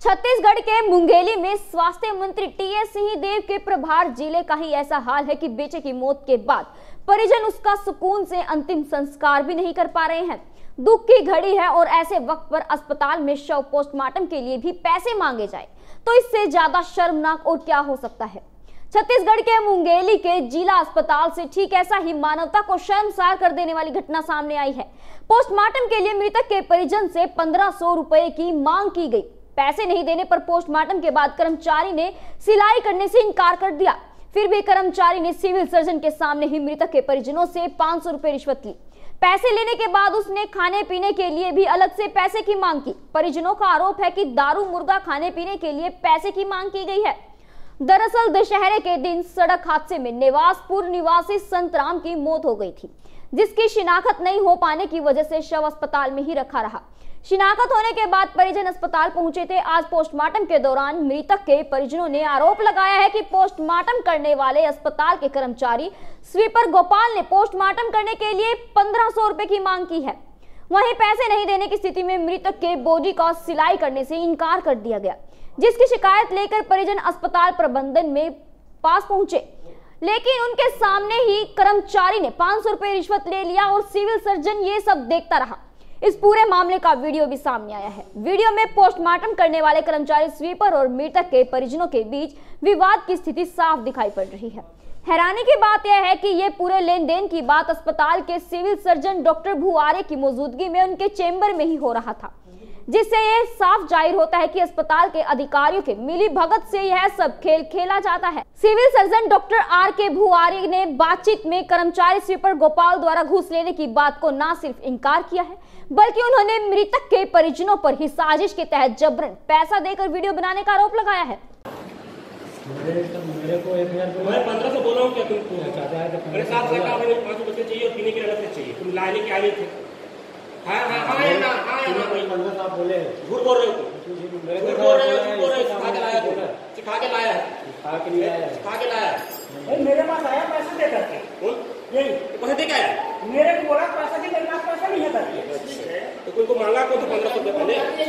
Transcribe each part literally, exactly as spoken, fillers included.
छत्तीसगढ़ के मुंगेली में स्वास्थ्य मंत्री टीएस सिंहदेव के प्रभार जिले का ही ऐसा हाल है कि बेटे की मौत के बाद परिजन उसका सुकून से अंतिम संस्कार भी नहीं कर पा रहे हैं। दुख की घड़ी है और ऐसे वक्त पर अस्पताल में शव पोस्टमार्टम के लिए भी पैसे मांगे जाए तो इससे ज्यादा शर्मनाक और क्या हो सकता है। छत्तीसगढ़ के मुंगेली के जिला अस्पताल से ठीक ऐसा ही मानवता को शर्मसार कर देने वाली घटना सामने आई है। पोस्टमार्टम के लिए मृतक के परिजन से पंद्रह सौ रुपए की मांग की गई। पैसे नहीं देने पर पोस्टमार्टम के बाद कर्मचारी ने सिलाई करने से इनकार कर दिया। फिर भी कर्मचारी ने सिविल सर्जन के सामने ही मृतक के परिजनों से पांच सौ रुपए रिश्वत ली। पैसे लेने के बाद उसने खाने पीने के लिए भी अलग से पैसे की मांग की। परिजनों का आरोप है कि दारू मुर्गा खाने पीने के लिए पैसे की मांग की गई है। दरअसल दशहरे के दिन सड़क हादसे में निवासपुर निवासी संतराम की मौत हो गई थी, जिसकी शिनाख्त नहीं हो पाने की वजह से शव अस्पताल में ही रखा रहा। शिनाख्त होने के बाद परिजन अस्पताल पहुंचे थे। आज पोस्टमार्टम के दौरान मृतक के परिजनों ने आरोप लगाया है कि पोस्टमार्टम करने वाले अस्पताल के कर्मचारी स्वीपर गोपाल ने पोस्टमार्टम करने के लिए पंद्रह सौ रुपए की मांग की है। वहीं पैसे नहीं देने की स्थिति में मृतक के बॉडी का सिलाई करने से इनकार कर दिया गया, जिसकी शिकायत लेकर परिजन अस्पताल प्रबंधन में पास पहुंचे, लेकिन उनके सामने ही कर्मचारी ने पांच सौ रुपए रिश्वत ले लिया और सिविल सर्जन ये सब देखता रहा। इस पूरे मामले का वीडियो भी सामने आया है। वीडियो में पोस्टमार्टम करने वाले कर्मचारी स्वीपर और मृतक के परिजनों के बीच विवाद की स्थिति साफ दिखाई पड़ रही है। हैरानी की बात यह है कि ये पूरे लेन देन की बात अस्पताल के सिविल सर्जन डॉक्टर भुआरे की मौजूदगी में उनके चेंबर में ही हो रहा था, जिससे ये साफ जाहिर होता है कि अस्पताल के अधिकारियों के मिली भगत से यह सब खेल खेला जाता है। सिविल सर्जन डॉक्टर आर के भुआरे ने बातचीत में कर्मचारी स्वीपर गोपाल द्वारा घूस लेने की बात को न सिर्फ इनकार किया है, बल्कि उन्होंने मृतक के परिजनों पर ही साजिश के तहत जबरन पैसा देकर वीडियो बनाने का आरोप लगाया है। मेरे को एक हजार मैं पंद्रह सौ बोला हूँ क्या तुमको? मेरे साथ रखा हमें पाँच सौ बच्चे चाहिए और पीने के अलग से चाहिए। तुम लाने के आए थे? हाँ हाँ हाँ या ना हाँ या ना पंद्रह सौ बोले झूठ बोल रहे हो तुम, झूठ बोल रहे हो, झूठ बोल रहे हो। सिखा के लाया तुम, सिखा के लाया है, सिखा के नहीं आया, सिखा के लाया है। मेरे पास आया पैसे दे करके यही पैसे दे के आया, मेरे को बोला पैसा की मेरे पास पैसा नहीं है करके, तो तुमको मांगा कौन सा पंद्रह सौ रुपये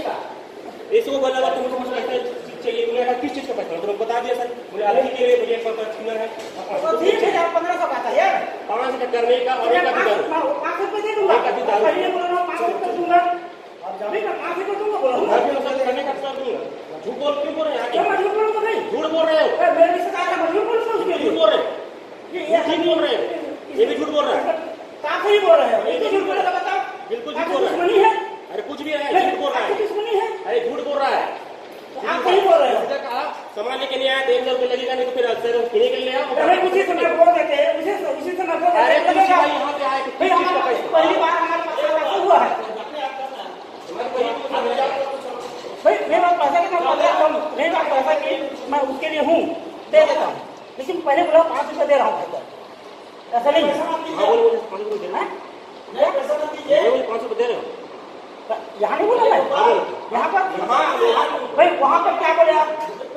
पहले इसको बोला तुमको पैसा चाहिए, तुमने कहा किस चीज का पैसा? तुमने बता दिया सर मुझे अलग के लिए मुझे पर्टिकुलर है पंद्रह सौ का था यार, पाँच सौ करने का और एक का पाँच रुपये दे दूंगा, पहले बोला ना पाँच रुपये दूंगा और जाने का पाँच रुपये दूंगा बोला करने का पैसा दूंगा। झूठ बोल क्यों बोल रहे हैं? क्या झूठ बोल रहे हो? झूठ बोल रहे हो, मेरे से कहा था झूठ बोल रहे हो, झूठ बोल रहे हो, ये ठीक बोल रहे हो, ये भी झूठ बोल रहा है। काफी बोल रहे हो, ये झूठ बोल रहा है, बताओ बिल्कुल झूठ बोल रहा है। अरे कुछ भी है, झूठ बोल रहा है, दुश्मनी है, अरे झूठ बोल रहा है, आप सही बोल रहे हो। सामान लेके नहीं आया, डेढ़ सौ रुपये लगेगा, नहीं तो फिर अक्सर पीने के लिए आओ। उसी से मैं बोल देते हैं, उसी से उसी से मैं बोल देते हैं। अरे पुलिस वाले यहाँ पे आए, पहली बार हमारे पास ऐसा हुआ है भाई। मेरे पास पैसा की मेरे पास पैसा की मैं उसके लिए हूँ, दे देता हूँ, लेकिन पहले बोला पाँच रुपये दे रहा हूँ, ऐसा नहीं है। पाँच रुपये दे रहे हो यहाँ नहीं बोला मैं, यहाँ पर भाई वहाँ पर क्या बोले आप?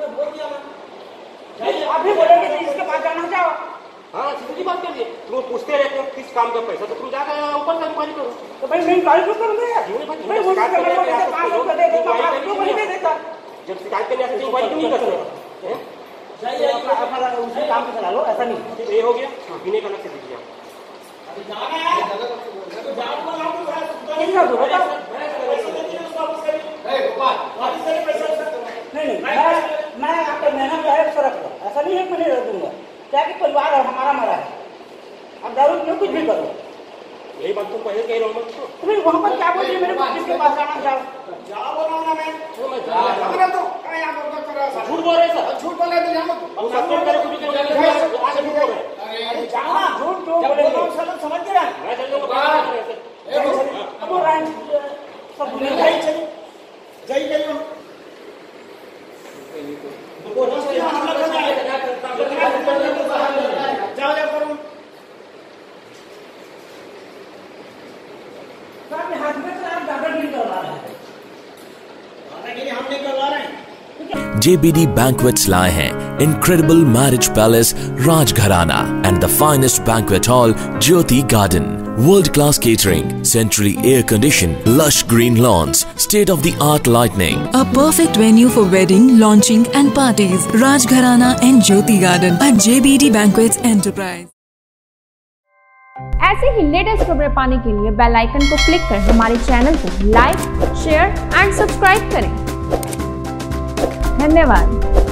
आप भी बोलेंगे कि इसके पास जाना जाओ। हाँ सीधी बात करिए, तुम पूछते रहते हो किस काम का पैसा, तो तुम जाकर ऊपर से इंक्वायरी करो। तो भाई मैं इंक्वायरी क्यों करूँगा यार? जब शिकायत करने आते इंक्वायरी क्यों नहीं करते? अपना उसी काम पे चला लो, ऐसा नहीं। ये हो गया पीने का अलग से दीजिए। नहीं नहीं मैं मैं आपका मेहनत जो है रख लो, ऐसा नहीं है मैं नहीं दूंगा। क्या कि परिवार है हमारा मरा है, अब दारू क्यों कुछ भी करो, यही बात तुम पहले कह रहे हो। तुम्हें वहाँ पर क्या बोलिए मेरे को किसके पास जाना? जाओ जाओ बोला ना मैं, झूठ बोल रहे सर, झूठ बोल रहे झूठ झूठ समझ के J B D Banquets लाए हैं Incredible Marriage Palace Rajgharana and the finest banquet hall Jyoti Garden. World-class catering, centrally air-conditioned, lush green lawns, state-of-the-art lighting. A perfect venue for wedding, launching and parties. Rajgharana and Jyoti Garden at J B D Banquets Enterprise. ऐसे ही latest खबरें पाने के लिए bell icon को click कर हमारे channel को like, share and subscribe करें। धन्यवाद।